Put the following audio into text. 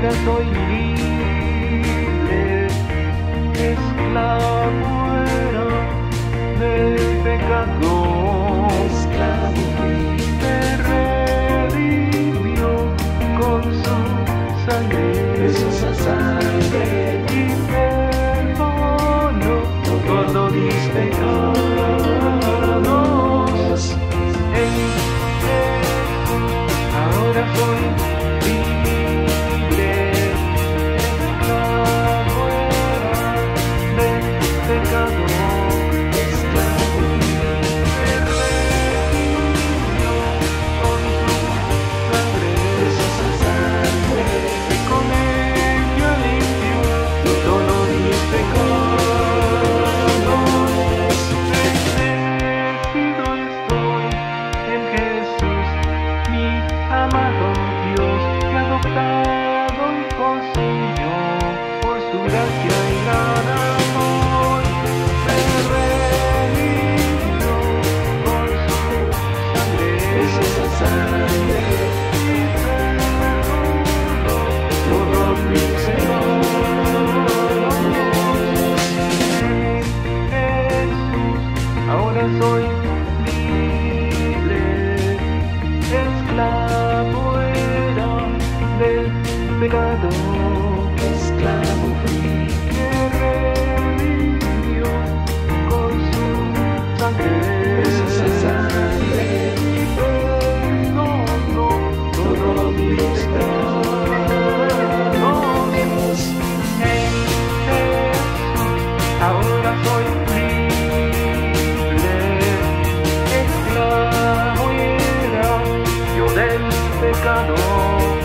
ahora soy libre, esclavo era del pecado, esclavo fui, me redimió con su sangre, preciosa sangre, y perdonó todos mis pecados. En Jesús ahora soy libre, esclavo era del pecado, esclavo fui, me redimió con su sangre, preciosa sangre, y con ella limpió todos mis pecados. Bendecido estoy en Jesús, mi amado Dios, me ha adoptado hijo suyo por su gracia y gran amor. Me redimió con su sangre, preciosa sangre, y perdonó todos mis pecados. En Jesús ahora soy libre, esclavo era del pecado, esclavo fui, me redimió con su sangre, preciosa sangre, y perdonó todos mis pecados. En Jesús ahora soy libre, esclavo era yo del pecado.